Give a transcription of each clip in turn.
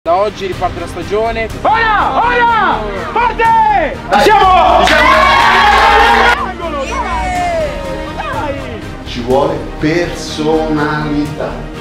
Da oggi riparte la stagione. Ora! Ora! Parte! Siamo! Ci vuole personalità.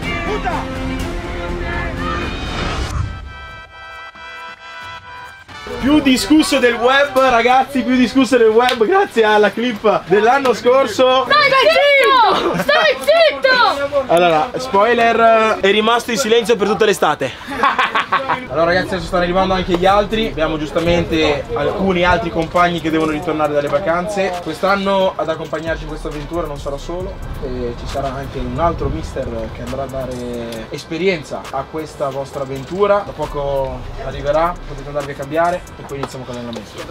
Più discusso del web, ragazzi, più discusso del web grazie alla clip dell'anno scorso. Stai zitto! Stai zitto! Allora, spoiler, è rimasto in silenzio per tutta l'estate. Allora ragazzi, adesso stanno arrivando anche gli altri. Abbiamo giustamente alcuni altri compagni che devono ritornare dalle vacanze. Quest'anno ad accompagnarci in questa avventura non sarò solo, e ci sarà anche un altro mister che andrà a dare esperienza a questa vostra avventura. Da poco arriverà, potete andarvi a cambiare e poi iniziamo con l'allenamento.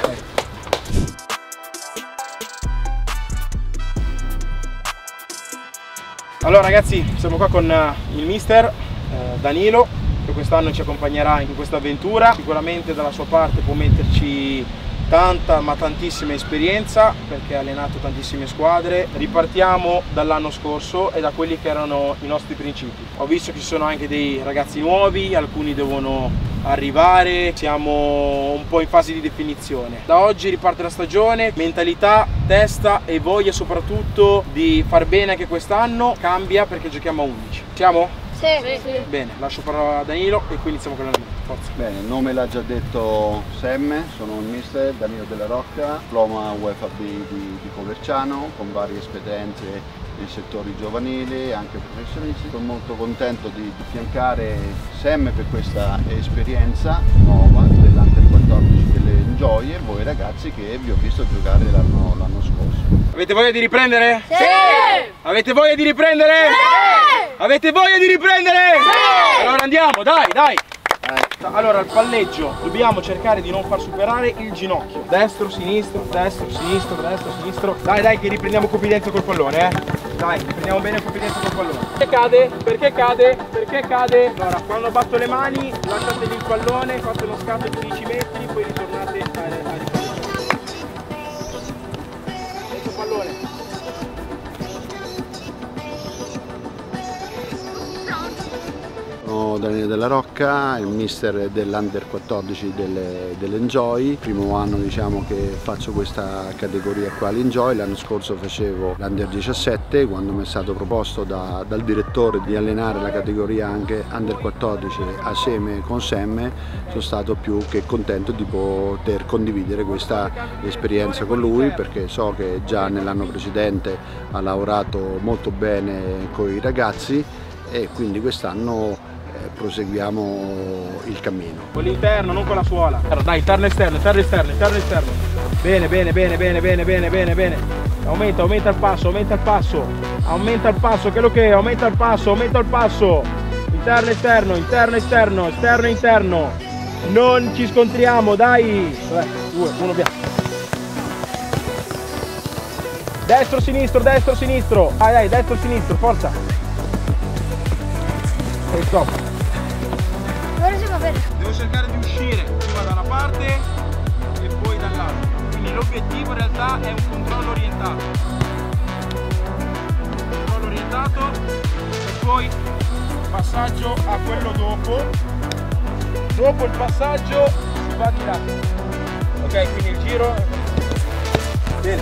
Allora ragazzi, siamo qua con il mister Danilo, che quest'anno ci accompagnerà in questa avventura. Sicuramente dalla sua parte può metterci tanta ma tantissima esperienza, perché ha allenato tantissime squadre. Ripartiamo dall'anno scorso e da quelli che erano i nostri principi. Ho visto che ci sono anche dei ragazzi nuovi, alcuni devono arrivare, siamo un po' in fase di definizione. Da oggi riparte la stagione, mentalità, testa e voglia soprattutto di far bene anche quest'anno cambia, perché giochiamo a 11. Siamo? Sì. Bene, lascio parola a Danilo e qui iniziamo con l'allenamento. Forza. Bene, il nome l'ha già detto Semme, sono il mister Danilo Della Rocca, diploma UEFA B di Coverciano, con varie esperienze nei settori giovanili e anche professionisti. Sono molto contento di affiancare Semme per questa esperienza nuova dell'Under 14 delle Enjoy e voi ragazzi che vi ho visto giocare l'anno scorso. Avete voglia di riprendere? Sì! Avete voglia di riprendere? Sì! Avete voglia di riprendere? Sì! Allora andiamo, dai, dai! Allora, al palleggio dobbiamo cercare di non far superare il ginocchio. Destro, sinistro, destro, sinistro, destro, sinistro. Dai, dai, che riprendiamo confidenza col pallone, Dai, prendiamo bene confidenza col pallone. Perché cade? Perché cade? Perché cade? Allora, quando batto le mani, lasciatevi il pallone, fate uno scatto di 10 metri, poi ritornate a riprendere. Ecco il pallone. Sono Danilo Della Rocca, il mister dell'Under 14 dell'Enjoy. Primo anno diciamo che faccio questa categoria qua all'Enjoy. L'anno scorso facevo l'Under 17, quando mi è stato proposto dal direttore di allenare la categoria anche Under 14 assieme con Semme, sono stato più che contento di poter condividere questa esperienza con lui, perché so che già nell'anno precedente ha lavorato molto bene con i ragazzi e quindi quest'anno proseguiamo il cammino. Con l'interno, non con la suola. Dai, interno esterno, interno esterno, interno esterno. Bene, bene, bene, bene, bene, bene, bene, bene. Aumenta, aumenta il passo, aumenta il passo. Aumenta il passo, che lo che? Aumenta il passo, aumenta il passo. Interno esterno, interno esterno, esterno interno. Non ci scontriamo, dai. 3, 2, 1, via. Destro, sinistro, destro, sinistro. Dai, dai, destro, sinistro, forza. E stop. Ora si va bene. Devo cercare di uscire prima da una parte e poi dall'altra. Quindi l'obiettivo in realtà è un controllo orientato. Controllo orientato e poi passaggio a quello dopo. Dopo il passaggio si va di là. Ok, quindi il giro. Bene.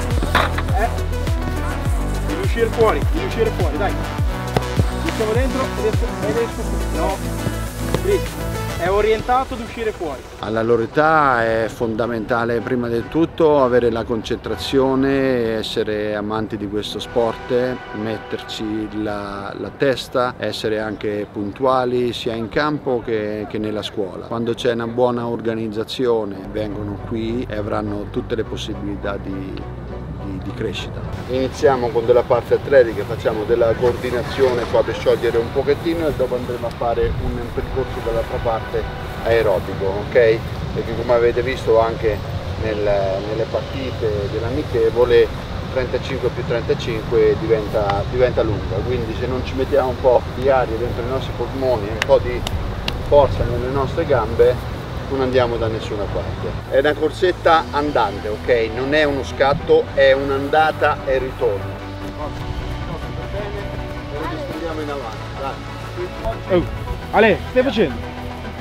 Devi uscire fuori, dai. Siamo dentro ed esco. No. È orientato ad uscire fuori. Alla loro età è fondamentale prima di tutto avere la concentrazione, essere amanti di questo sport, metterci la testa, essere anche puntuali sia in campo che nella scuola. Quando c'è una buona organizzazione vengono qui e avranno tutte le possibilità di crescita. Iniziamo con della parte atletica, facciamo della coordinazione qua per sciogliere un pochettino e dopo andremo a fare un percorso dall'altra parte aerobico, ok? Perché come avete visto anche nelle partite dell'amichevole 35 più 35 diventa lunga, quindi se non ci mettiamo un po' di aria dentro i nostri polmoni e un po' di forza nelle nostre gambe non andiamo da nessuna parte. È una corsetta andante, ok? Non è uno scatto, è un'andata e ritorno. E lo distendiamo in avanti, dai. Ale, stai facendo?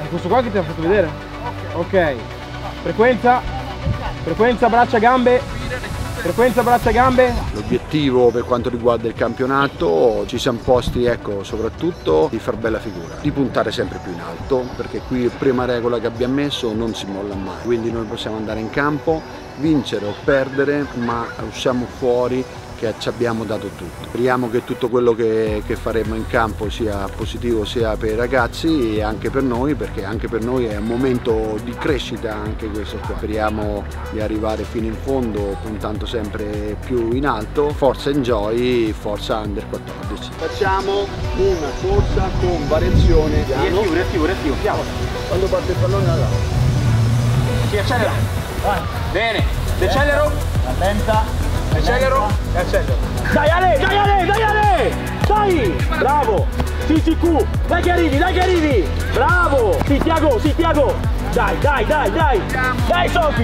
questo qua che ti ha fatto vedere? Ok. Frequenza, braccia, gambe. Frequenza, braccia, gambe. L'obiettivo per quanto riguarda il campionato ci siamo posti, ecco, soprattutto di far bella figura, di puntare sempre più in alto, perché qui la prima regola che abbiamo messo: non si molla mai. Quindi noi possiamo andare in campo, vincere o perdere, ma usciamo fuori che ci abbiamo dato tutto. Speriamo che tutto quello che faremo in campo sia positivo sia per i ragazzi e anche per noi, perché anche per noi è un momento di crescita anche questo. Speriamo di arrivare fino in fondo puntando sempre più in alto. Forza Enjoy, forza Under 14. Facciamo una corsa con variazione piano. Reattivo, piano. Quando parte il pallone là. Si accelera. Vai. Bene. Decelero. Rallenta. Accelero e accelero. Dai Ale! Dai! Bravo! CCQ! Dai che arrivi! Bravo! Sì, Tiago! Dai! Dai Sofi!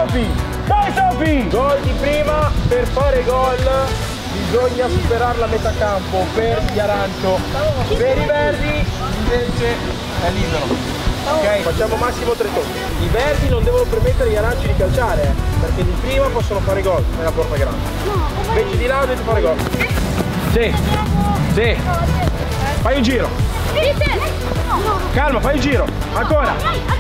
Gol di prima, per fare gol bisogna superare la metà campo per gli arancio. Per i verdi invece è libero. Ok, facciamo massimo 3 tocchi. I verdi non devono permettere agli aranci di calciare, perché di prima possono fare gol nella porta grande. Invece di là dovete fare gol. Sì. Fai un giro. Calma, fai un giro. Ancora.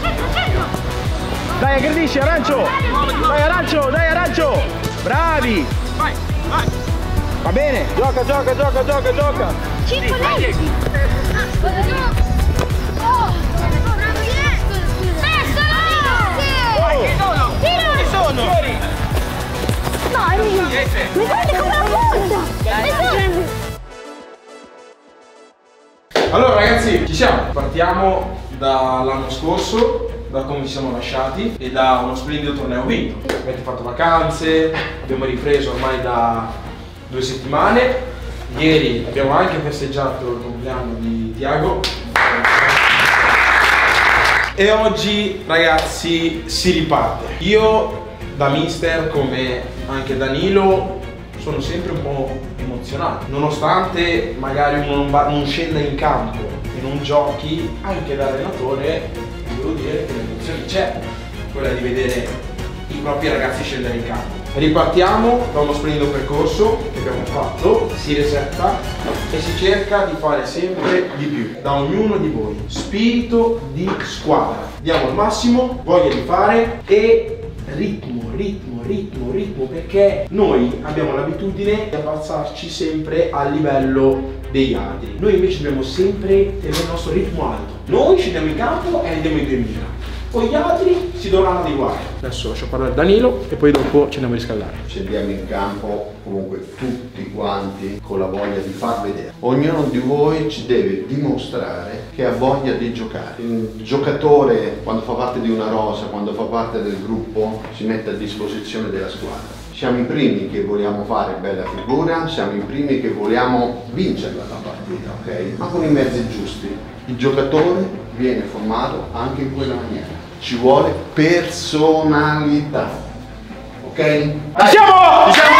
Dai, aggredisci, arancio. Dai, arancio. Bravi. Vai. Va bene. Gioca. 5 lenti. Chi sono? No, mi guardi come la punta. Allora ragazzi, ci siamo. Partiamo dall'anno scorso, da come ci siamo lasciati e da uno splendido torneo vinto. Avete fatto vacanze, abbiamo ripreso ormai da 2 settimane. Ieri abbiamo anche festeggiato il compleanno di Tiago. E oggi ragazzi si riparte. Io da mister, come anche Danilo, sono sempre un po' emozionato. Nonostante magari uno non scenda in campo e non giochi, anche da allenatore devo dire che l'emozione c'è, quella di vedere i propri ragazzi scendere in campo. Ripartiamo da uno splendido percorso che abbiamo fatto, si resetta e si cerca di fare sempre di più da ognuno di voi. Spirito di squadra, diamo il massimo, voglia di fare e ritmo, perché noi abbiamo l'abitudine di abbassarci sempre a livello degli altri. Noi invece dobbiamo sempre tenere il nostro ritmo alto. Noi scendiamo in campo e andiamo in 2000. Poi gli altri si dovranno adeguare. Adesso lascio parlare Danilo e poi dopo ci andiamo a riscaldare. Scendiamo in campo comunque tutti quanti con la voglia di far vedere. Ognuno di voi ci deve dimostrare che ha voglia di giocare. Il giocatore, quando fa parte di una rosa, quando fa parte del gruppo, si mette a disposizione della squadra. Siamo i primi che vogliamo fare bella figura, siamo i primi che vogliamo vincere la partita, ok? Ma con i mezzi giusti. Il giocatore viene formato anche in quella maniera. Ci vuole personalità, ok? Ci siamo!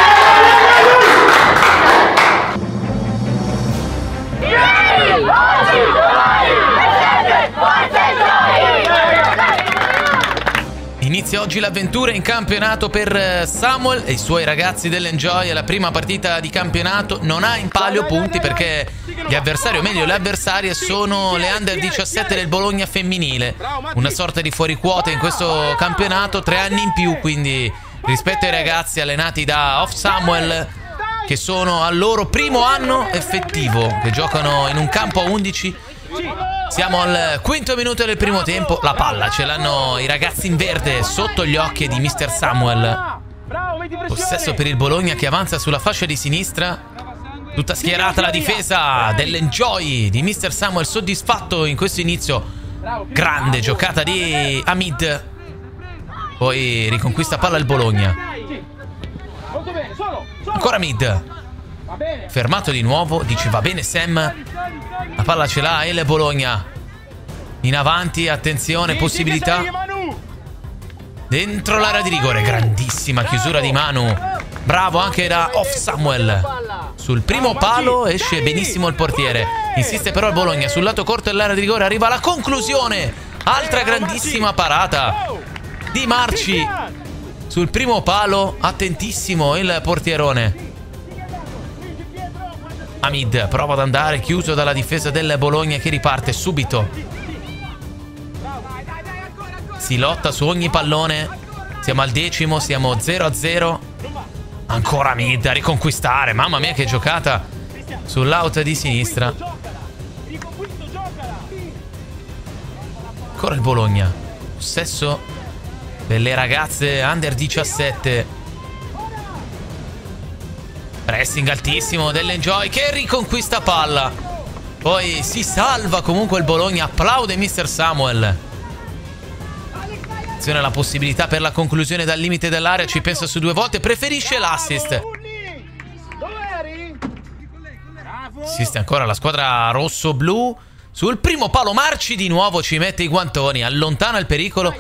Inizia oggi l'avventura in campionato per Samuel e i suoi ragazzi dell'Enjoy. La prima partita di campionato non ha in palio punti perché gli avversari, o meglio le avversarie, sono le Under 17 del Bologna femminile. Una sorta di fuoriquota in questo campionato, 3 anni in più quindi rispetto ai ragazzi allenati da Off Samuel, che sono al loro primo anno effettivo, che giocano in un campo a 11. Siamo al 5° minuto del primo tempo. La palla ce l'hanno i ragazzi in verde sotto gli occhi di Mr. Samuel. Possesso per il Bologna che avanza sulla fascia di sinistra. Tutta schierata la difesa dell'Enjoy di Mr. Samuel, soddisfatto in questo inizio. Grande giocata di Hamid. Poi riconquista palla il Bologna. Ancora Hamid. Fermato di nuovo, dice va bene Sam. La palla ce l'ha il Bologna. In avanti, attenzione, possibilità. Dentro l'area di rigore, grandissima chiusura di Manu. Bravo anche da Off Samuel. Sul primo palo esce benissimo il portiere. Insiste però il Bologna sul lato corto dell'area di rigore. Arriva la conclusione. Altra grandissima parata di Marci. Sul primo palo, attentissimo il portierone. Hamid prova ad andare, chiuso dalla difesa del Bologna che riparte subito. Si lotta su ogni pallone. Siamo al 10°, siamo 0-0. Ancora Hamid a riconquistare. Mamma mia che giocata sull'out di sinistra. Ancora il Bologna. Possesso delle ragazze under 17. Pressing altissimo dell'Enjoy che riconquista palla. Poi si salva comunque il Bologna. Applaude Mr. Samuel. Attenzione alla possibilità per la conclusione dal limite dell'area. Ci pensa su 2 volte. Preferisce l'assist. Assiste ancora la squadra rosso-blu. Sul primo palo Marci di nuovo ci mette i guantoni. Allontana il pericolo.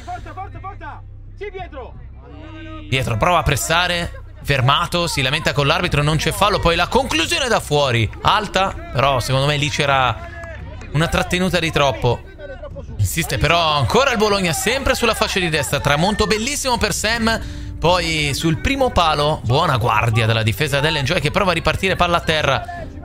Pietro prova a pressare. Fermato, si lamenta con l'arbitro, non c'è fallo. Poi la conclusione da fuori, alta, però secondo me lì c'era una trattenuta di troppo. Insiste però ancora il Bologna, sempre sulla fascia di destra. Tramonto bellissimo per Sam. Poi sul primo palo, buona guardia dalla difesa dell'Enjoy che prova a ripartire, palla a terra.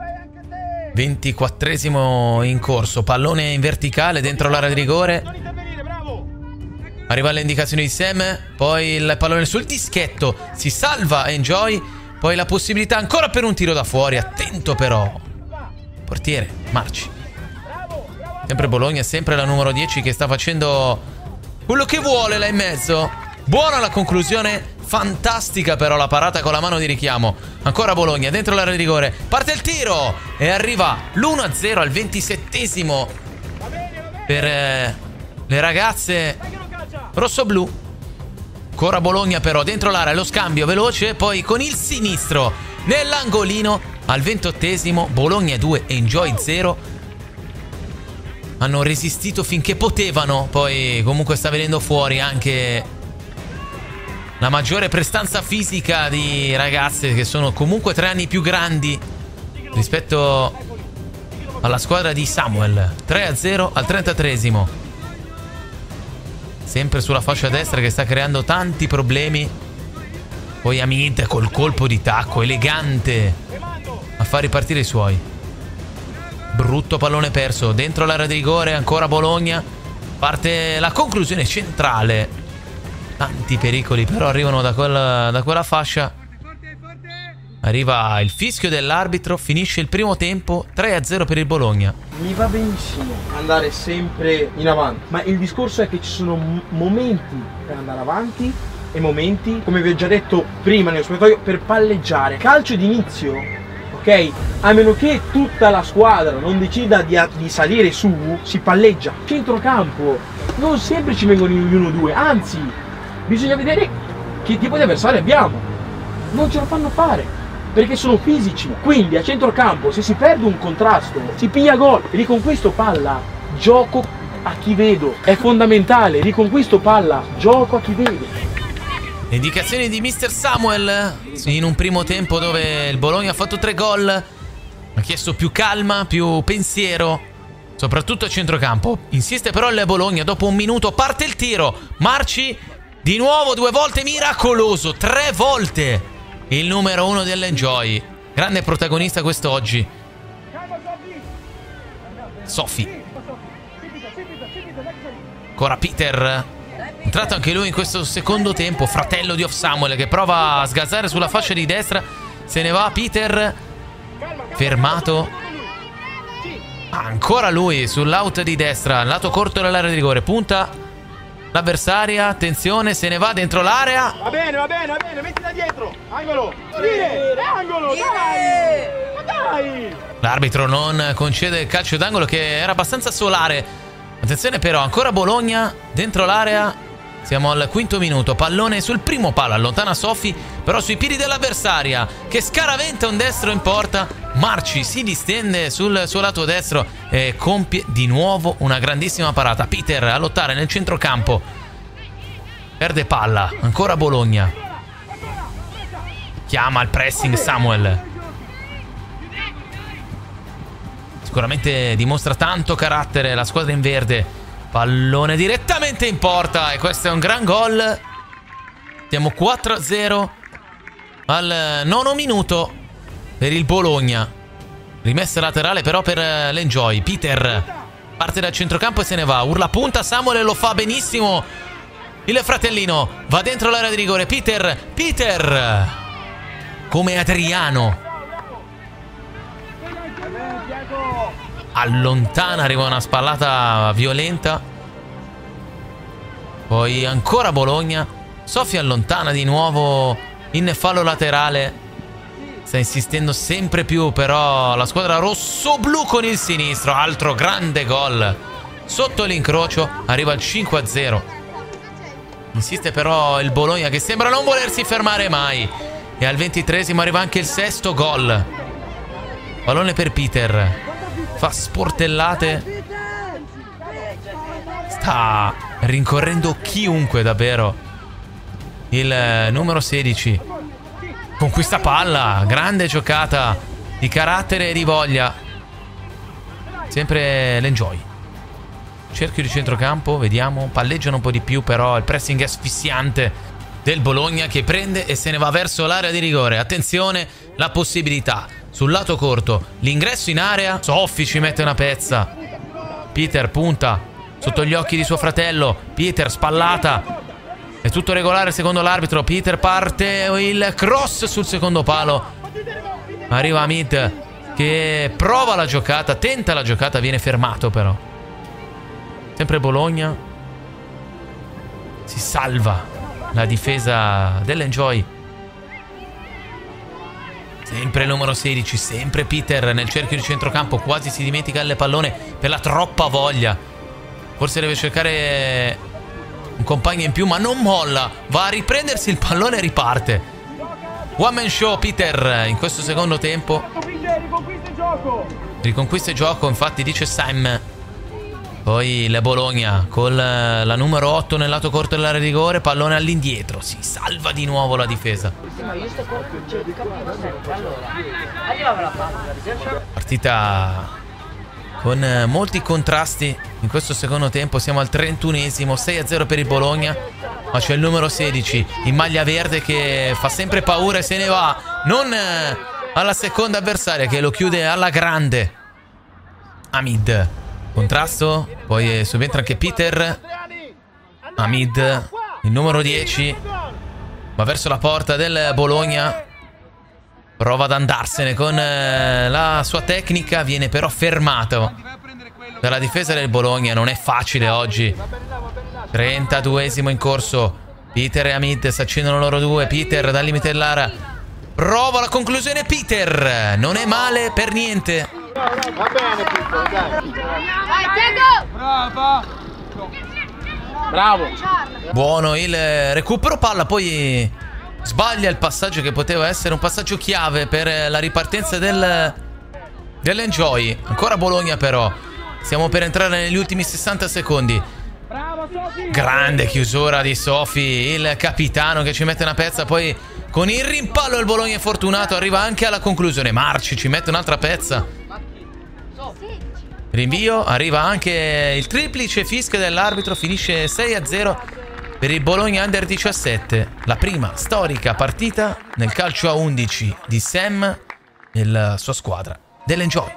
24esimo in corso, pallone in verticale dentro l'area di rigore. Arriva le indicazioni di Sam. Poi il pallone sul dischetto. Si salva Enjoy. Poi la possibilità ancora per un tiro da fuori. Attento però portiere Marci. Sempre Bologna, sempre la numero 10 che sta facendo quello che vuole là in mezzo. Buona la conclusione. Fantastica però la parata con la mano di richiamo. Ancora Bologna dentro l'area di rigore. Parte il tiro e arriva l'1-0 al 27esimo per le ragazze rosso-blu. Ancora Bologna però dentro l'area, lo scambio veloce. Poi con il sinistro nell'angolino al 28esimo. Bologna 2, Enjoy 0. Hanno resistito finché potevano. Poi comunque sta venendo fuori anche la maggiore prestanza fisica di ragazze che sono comunque 3 anni più grandi rispetto alla squadra di Samuel. 3-0 al 33esimo. Sempre sulla fascia destra che sta creando tanti problemi. Poi Hamid col colpo di tacco elegante a far ripartire i suoi. Brutto pallone perso dentro l'area di rigore. Ancora Bologna. Parte la conclusione centrale. Tanti pericoli però arrivano da quella fascia. Arriva il fischio dell'arbitro. Finisce il primo tempo 3-0 per il Bologna. Mi va benissimo andare sempre in avanti, ma il discorso è che ci sono momenti per andare avanti e momenti, come vi ho già detto prima nello spogliatoio, per palleggiare. Calcio d'inizio, ok? A meno che tutta la squadra non decida di salire su, si palleggia. Centrocampo non sempre ci vengono gli 1-2, anzi bisogna vedere che tipo di avversari abbiamo. Non ce lo fanno fare perché sono fisici. Quindi a centrocampo se si perde un contrasto si piglia gol. Riconquisto palla, gioco a chi vedo. È fondamentale, riconquisto palla, gioco a chi vedo. Le indicazioni di Mr. Samuel in un primo tempo dove il Bologna ha fatto 3 gol. Ha chiesto più calma, più pensiero, soprattutto a centrocampo. Insiste però il Bologna, dopo un minuto parte il tiro. Marci di nuovo 2 volte, miracoloso, 3 volte il numero 1 dell'Enjoy. Grande protagonista quest'oggi. Sophie. Ancora Peter. Entrato anche lui in questo secondo tempo. Fratello di Off Samuel che prova a sgazzare sulla fascia di destra. Se ne va Peter. Fermato. Ancora lui sull'out di destra. Lato corto dell'area di rigore. Punta l'avversaria, attenzione, se ne va dentro l'area. Va bene, mettila dietro. Angolo. Angolo, dai. Ma dai. L'arbitro non concede il calcio d'angolo che era abbastanza solare. Attenzione però, ancora Bologna dentro l'area. Siamo al 5° minuto. Pallone sul primo palo, allontana Sophie, però sui piedi dell'avversaria che scaraventa un destro in porta. Marci si distende sul suo lato destro e compie di nuovo una grandissima parata. Peter a lottare nel centrocampo. Perde palla, ancora Bologna. chiama il pressing Samuel. Sicuramente dimostra tanto carattere la squadra in verde. Pallone direttamente in porta e questo è un gran gol. Siamo 4-0 al 9° minuto per il Bologna. Rimessa laterale però per l'Enjoy. Peter parte dal centrocampo e se ne va. Urla punta Samuel e lo fa benissimo. Il fratellino va dentro l'area di rigore. Peter come Adriano allontana, arriva una spallata violenta. Poi ancora Bologna. Sofia allontana di nuovo in fallo laterale. Sta insistendo sempre più però la squadra rosso-blu con il sinistro. Altro grande gol. Sotto l'incrocio arriva il 5-0. Insiste però il Bologna che sembra non volersi fermare mai. E al 23esimo arriva anche il 6° gol. Pallone per Peter. Fa sportellate. Sta rincorrendo chiunque davvero. Il numero 16 conquista palla. Grande giocata di carattere e di voglia. Sempre l'Enjoy. Cerchio di centrocampo, vediamo. Palleggiano un po' di più però il pressing è asfissiante del Bologna che prende e se ne va verso l'area di rigore. Attenzione, la possibilità sul lato corto, l'ingresso in area. Soffi ci mette una pezza. Peter punta sotto gli occhi di suo fratello. Peter spallata. È tutto regolare secondo l'arbitro. Peter parte, il cross sul secondo palo. Arriva Hamid che prova la giocata, tenta la giocata, viene fermato però. Sempre Bologna. Si salva la difesa dell'Enjoy. Sempre il numero 16, sempre Peter nel cerchio di centrocampo. Quasi si dimentica il pallone per la troppa voglia. Forse deve cercare un compagno in più, ma non molla. Va a riprendersi il pallone e riparte. One man show Peter in questo secondo tempo. Riconquista il gioco, infatti dice Sam. Poi il Bologna con la numero 8 nel lato corto dell'area di rigore. Pallone all'indietro. Si salva di nuovo la difesa. Partita con molti contrasti in questo secondo tempo. Siamo al 31esimo, 6-0 per il Bologna. Ma c'è il numero 16 in maglia verde che fa sempre paura e se ne va. Non alla seconda avversaria che lo chiude alla grande. Hamid. Contrasto. Poi subentra anche Peter. Hamid, il numero 10, va verso la porta del Bologna. Prova ad andarsene con la sua tecnica. Viene però fermato dalla difesa del Bologna. Non è facile oggi. 32esimo in corso. Peter e Hamid si accendono loro due. Peter dal limite dell'area prova la conclusione. Peter non è male per niente. Va bene, Pippo, dai. Vai, Diego! Bravo. Buono il recupero palla. Poi sbaglia il passaggio che poteva essere un passaggio chiave per la ripartenza dell'Enjoy. Ancora Bologna però. Stiamo per entrare negli ultimi 60 secondi. Grande chiusura di Sofi, il capitano che ci mette una pezza. Poi con il rimpallo il Bologna è fortunato. Arriva anche alla conclusione. Marci ci mette un'altra pezza. Rinvio, arriva anche il triplice fischio dell'arbitro. Finisce 6-0 per il Bologna Under 17. La prima storica partita nel calcio a 11 di Sam e la sua squadra dell'Enjoy.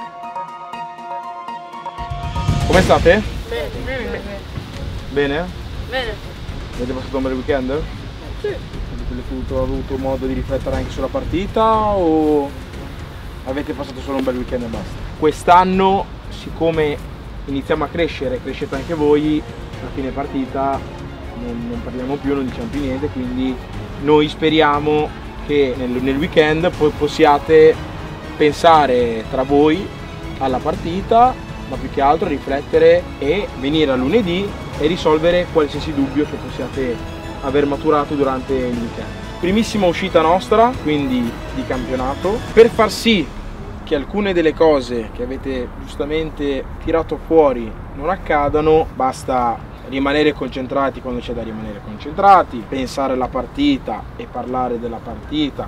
Come state? Bene. Bene? Bene. Avete passato un bel weekend? Sì. Avete avuto modo di riflettere anche sulla partita o avete passato solo un bel weekend e basta? Quest'anno, siccome iniziamo a crescere, crescete anche voi, a fine partita non parliamo più, non diciamo più niente, quindi noi speriamo che nel weekend possiate pensare tra voi alla partita, ma più che altro riflettere e venire a lunedì e risolvere qualsiasi dubbio che possiate aver maturato durante il weekend. Primissima uscita nostra, quindi di campionato, per far sì che alcune delle cose che avete giustamente tirato fuori non accadano, basta rimanere concentrati quando c'è da rimanere concentrati, pensare alla partita e parlare della partita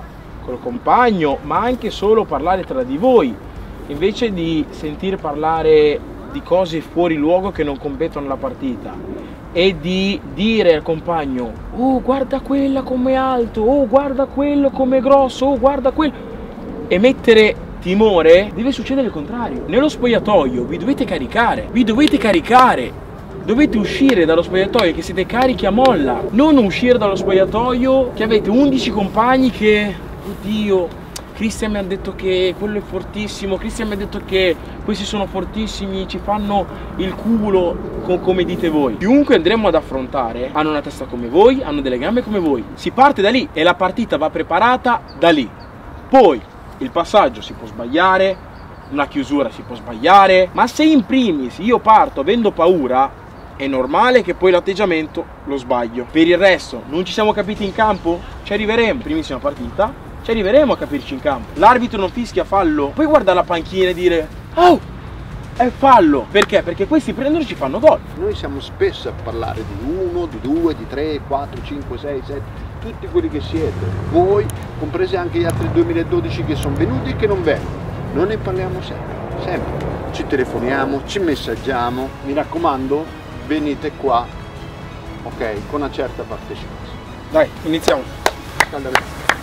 col compagno, ma anche solo parlare tra di voi, invece di sentir parlare di cose fuori luogo che non competono alla partita, e di dire al compagno: oh guarda quella com'è alto, oh guarda quello com'è grosso, oh guarda quello, e mettere timore, deve succedere il contrario. Nello spogliatoio vi dovete caricare, dovete uscire dallo spogliatoio che siete carichi a molla, non uscire dallo spogliatoio che avete 11 compagni che, oddio, Cristian mi ha detto che quello è fortissimo, Cristian mi ha detto che questi sono fortissimi, ci fanno il culo come dite voi. Chiunque andremo ad affrontare hanno una testa come voi, hanno delle gambe come voi. Si parte da lì e la partita va preparata da lì. Poi il passaggio si può sbagliare, una chiusura si può sbagliare, ma se in primis io parto avendo paura, è normale che poi l'atteggiamento lo sbaglio. Per il resto, non ci siamo capiti in campo? Ci arriveremo, primissima partita, ci arriveremo a capirci in campo. L'arbitro non fischia fallo, poi guarda la panchina e dire: oh, è fallo. Perché? Perché questi prendono e ci fanno gol. Noi siamo spesso a parlare di 1, di 2, di 3, 4, 5, 6, 7, tutti quelli che siete, voi, compresi anche gli altri 2012 che sono venuti e che non vengono. Noi ne parliamo sempre. Ci telefoniamo, ci messaggiamo, mi raccomando, venite qua, ok, con una certa partecipazione. Dai, iniziamo. Scaldamento.